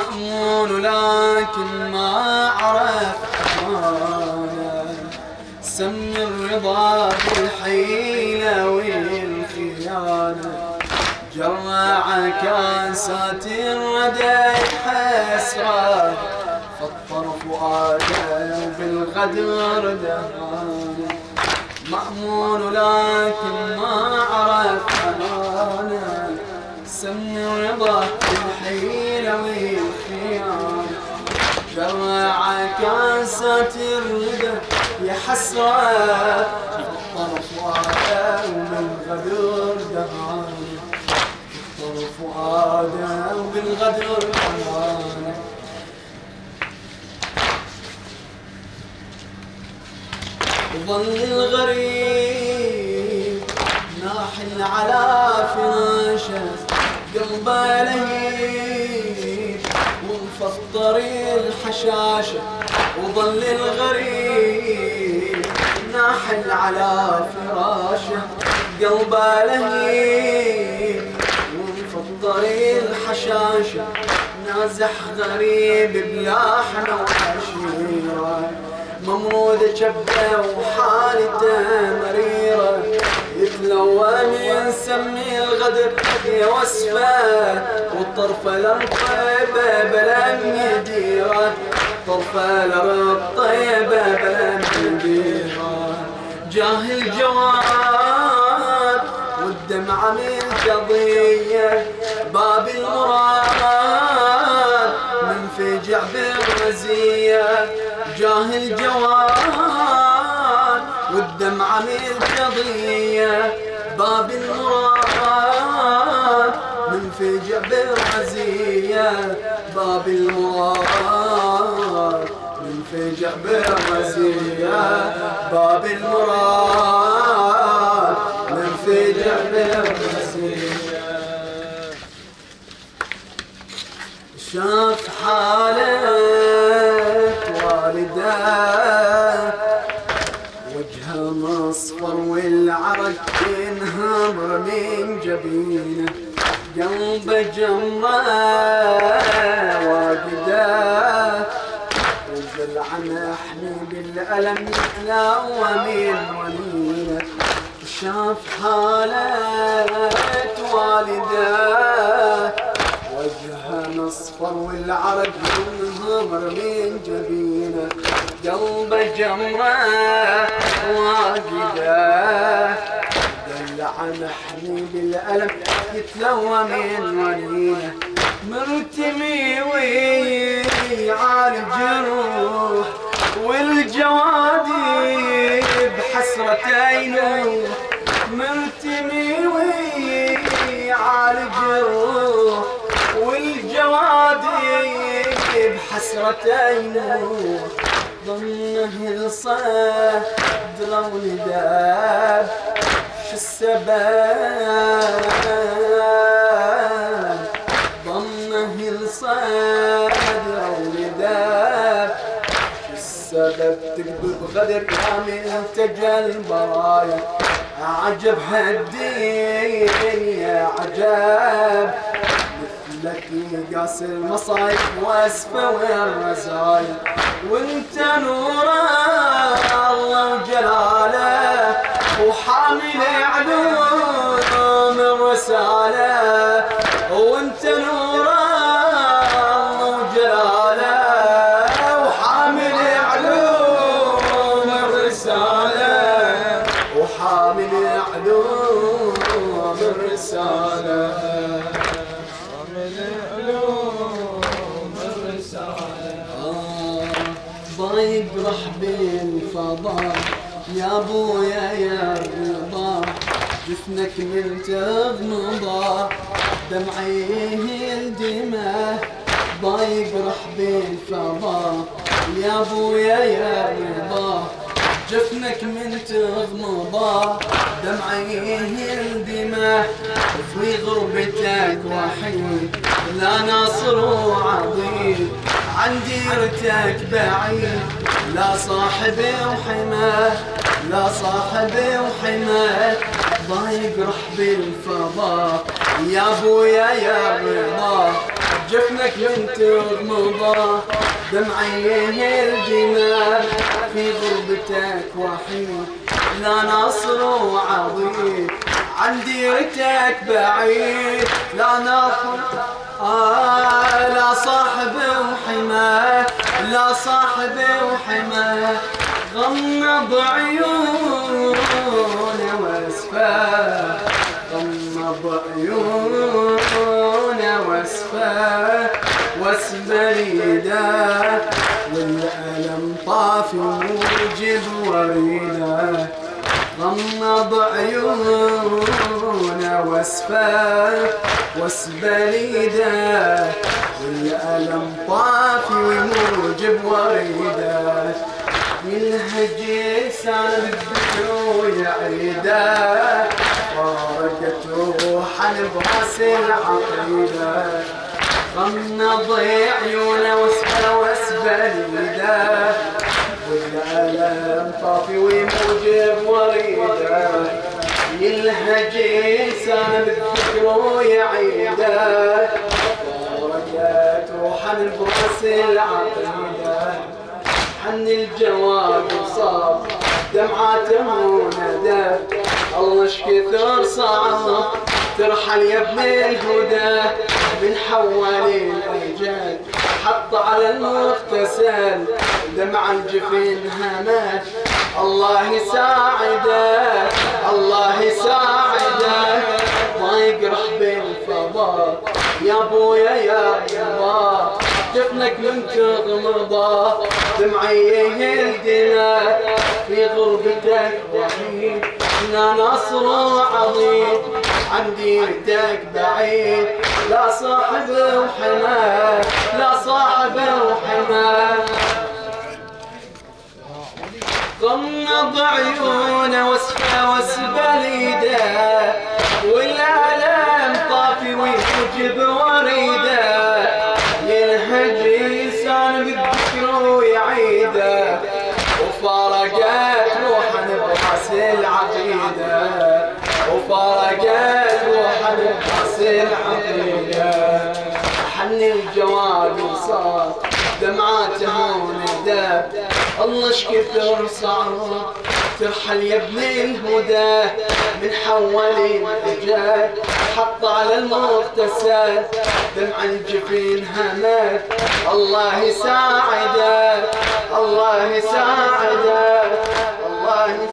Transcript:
مأمون لكن ما عرف أمانه، سم الرضا بالحيلة والخيانة، جرع كاسات الردى حسرة، فطر فؤاده بالغدر دهانه. مأمون لكن ما عرف أمانه، سم الرضا بالحيلة والخيانة، جرع كاسات الردى يا حسرة، فطر فؤاده بالغدر دهانه، فطر فؤاده بالغدر دهانه. ظل الغريب ناحل على فراشه، قلبه لهيب ومفطر الحشاشه. وظل الغريب ناحل على فراشه، قلبه لهيب ومفطر الحشاشه. نازح غريب بلاحنا وعشيره، ممرود جبه وحالته مريره، يتلوى من سمي الغدر يا وصفه، والطرفه للطيبه بلم يديره، طرفه للطيبه بلم يديره. جاه الجواد والدمعه من قضيه، باب المراد منفجع بالرزيه. جاه الجواد والدمعة من قضية، باب المراد منفجع بالرزية، باب المراد منفجع بالرزية، باب المراد منفجع بالرزية. شاف حاله والده وجهه مصفر والعرق ينهمر من جبينه، قلبه جمره واجده، وزلع محني بالألم يحلى من ونينه. شاف حالة والده وجهه مصفر والعرق ينهمر من جبينه، قلبه جمره واجده، دلع محني بالألم يتلوى من ونينه. مرتمي ويعالج جروح والجوادي بحسرة عينه، مرتمي ويعالج جروح والجوادي بحسرة عينه. ضمه الصدر ونداب شو السبب، ضمه الصدر ونداب شو السبب. تكذب غدر كامل تجل برايا، عجب هالدين يا عجب، مثلك يقاس المصايب واسفه والرزايا. وانت نور الله وجلاله وحامل علوم الرساله، وانت نور الله وجلاله وحامل علوم الرساله، وحامل علوم الرساله، حامل علوم الرساله. ضايق رحب الفضاء يا ابويا يا رضا، جفنك من تغمضه دمعيه الدماء. ضايق رحب الفضاء يا ابويا يا رضا، جفنك من تغمضه دمعيه الدماء. في غربتك وحيد لا ناصر وعظيم، عن ديرتك بعيد لا صاحبي وحماه، لا صاحبي وحماه. ضايق رحب الفضاء يا ابويا يا رضا، جفنك من تغمضه دمعيه الجمال في غربتك وحيد لا نصر وعظيم عن ديرتك بعيد لا نصر لا صاحب وحماه لا صاحب وحماه غمض عيونه واسفاه غمض عيونه واسفاه واسبريده والألم طافي موجب وريده غمض عيونه واسفاه واسبريده والألم طافي وموجب وريده يلهج لسان الذكر ويعيده فارقت روحا براس العقيده غمض عيونه واسفاه واسبريده والألم طافي وموجب وريده يلهج لسان الذكر ويعيده فارقت روحا براس العقيده حن الجواب صار دمعاته وندى الله شكثر صعب ترحل يا ابن الهدى من حوالي الاجال حط على المغتسل دمع الجفين همات الله يساعده الله يساعده ما يقرح بالفضاء يا ابويا يا يابا جفنك من تغمضه دمعيه الدماء في غربتك وحيد لا نصر عظيم عن ديرتك بعيد لا صاحب وحماه لا صاحب وحماه غمض عيونه واسفاه واسبريده والألم طافي ويحجب وريده يلهج لسان بالذكر ويعيده وفارقت روحا براس العقيده وفارقت روحا براس العقيده حن الجواب وصار دمعاته وندى الله شكثر صعب ترحل يا ابن الهدى من حولي الرجال حط على المغتسل دمع الجفين همات الله يساعده الله يساعده الله